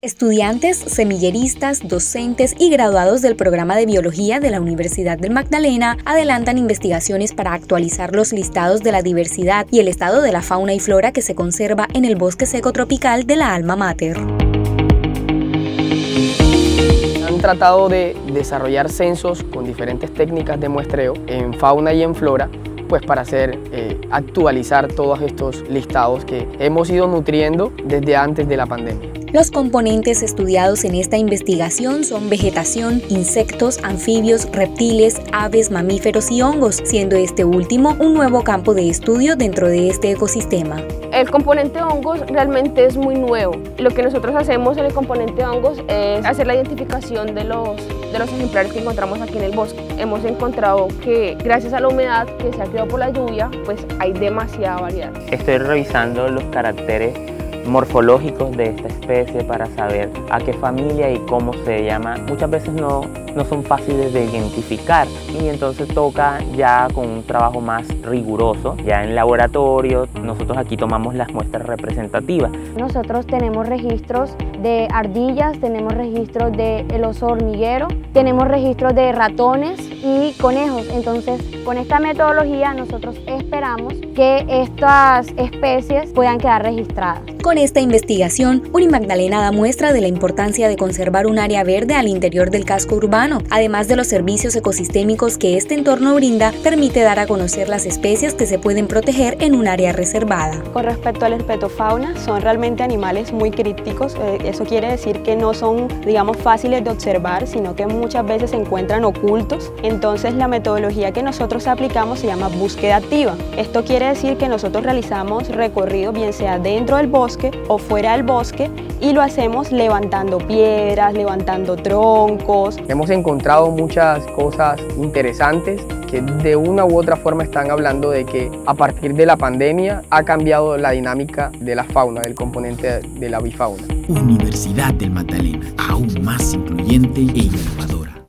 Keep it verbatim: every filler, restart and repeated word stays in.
Estudiantes, semilleristas, docentes y graduados del programa de biología de la Universidad del Magdalena adelantan investigaciones para actualizar los listados de la diversidad y el estado de la fauna y flora que se conserva en el bosque seco tropical de la Alma Mater. Han tratado de desarrollar censos con diferentes técnicas de muestreo en fauna y en flora, pues para hacer eh, actualizar todos estos listados que hemos ido nutriendo desde antes de la pandemia. Los componentes estudiados en esta investigación son vegetación, insectos, anfibios, reptiles, aves, mamíferos y hongos, siendo este último un nuevo campo de estudio dentro de este ecosistema. El componente hongos realmente es muy nuevo. Lo que nosotros hacemos en el componente hongos es hacer la identificación de los, de los ejemplares que encontramos aquí en el bosque. Hemos encontrado que gracias a la humedad que se ha creado por la lluvia, pues hay demasiada variedad. Estoy revisando los caracteres morfológicos de esta especie para saber a qué familia y cómo se llama. Muchas veces no, no son fáciles de identificar y entonces toca ya con un trabajo más riguroso. Ya en laboratorio nosotros aquí tomamos las muestras representativas. Nosotros tenemos registros de ardillas, tenemos registros del oso hormiguero, tenemos registros de ratones y conejos. Entonces, con esta metodología nosotros esperamos que estas especies puedan quedar registradas. Con esta investigación, Unimagdalena da muestra de la importancia de conservar un área verde al interior del casco urbano. Además de los servicios ecosistémicos que este entorno brinda, permite dar a conocer las especies que se pueden proteger en un área reservada. Con respecto al herpetofauna, son realmente animales muy críticos. Eso quiere decir que no son, digamos, fáciles de observar, sino que muchas veces se encuentran ocultos. Entonces, la metodología que nosotros aplicamos se llama búsqueda activa. Esto quiere decir que nosotros realizamos recorridos, bien sea dentro del bosque o fuera del bosque, y lo hacemos levantando piedras, levantando troncos. Hemos encontrado muchas cosas interesantes que de una u otra forma están hablando de que a partir de la pandemia ha cambiado la dinámica de la fauna, del componente de la bifauna. Universidad del Magdalena, aún más incluyente e innovadora.